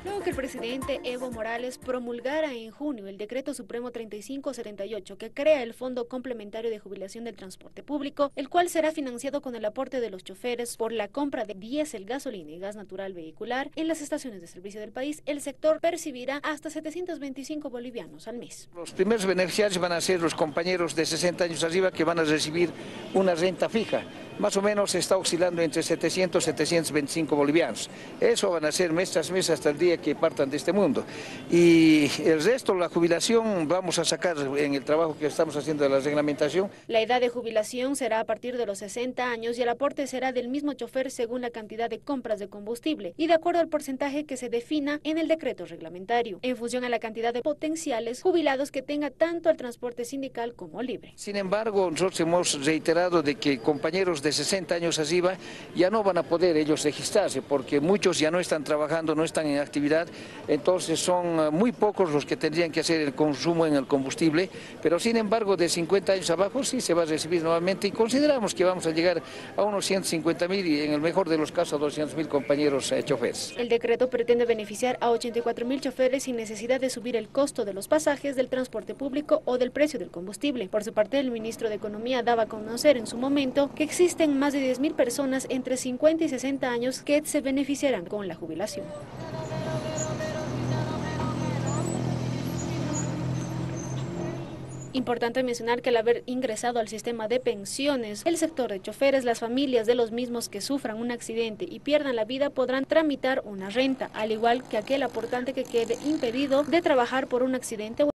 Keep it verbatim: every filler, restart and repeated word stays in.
Luego que el presidente Evo Morales promulgara en junio el decreto supremo treinta y cinco setenta y ocho que crea el Fondo Complementario de Jubilación del Transporte Público, el cual será financiado con el aporte de los choferes por la compra de diésel, gasolina y gas natural vehicular en las estaciones de servicio del país, el sector percibirá hasta setecientos veinticinco bolivianos al mes. Los primeros beneficiarios van a ser los compañeros de sesenta años arriba que van a recibir una renta fija. Más o menos está oscilando entre setecientos y setecientos veinticinco bolivianos. Eso van a ser mes tras mes hasta el día que partan de este mundo. Y el resto, la jubilación, vamos a sacar en el trabajo que estamos haciendo de la reglamentación. La edad de jubilación será a partir de los sesenta años y el aporte será del mismo chofer según la cantidad de compras de combustible y de acuerdo al porcentaje que se defina en el decreto reglamentario, en función a la cantidad de potenciales jubilados que tenga tanto el transporte sindical como libre. Sin embargo, nosotros hemos reiterado de que compañeros de sesenta años arriba ya no van a poder ellos registrarse porque muchos ya no están trabajando, no están en actividad, entonces son muy pocos los que tendrían que hacer el consumo en el combustible, pero sin embargo de cincuenta años abajo sí se va a recibir nuevamente y consideramos que vamos a llegar a unos ciento cincuenta mil y en el mejor de los casos a doscientos mil compañeros eh, choferes. El decreto pretende beneficiar a ochenta y cuatro mil choferes sin necesidad de subir el costo de los pasajes del transporte público o del precio del combustible. Por su parte, el ministro de Economía daba a conocer en su momento que existen más de diez mil personas entre cincuenta y sesenta años que se beneficiarán con la jubilación. Importante mencionar que al haber ingresado al sistema de pensiones, el sector de choferes, las familias de los mismos que sufran un accidente y pierdan la vida podrán tramitar una renta, al igual que aquel aportante que quede impedido de trabajar por un accidente.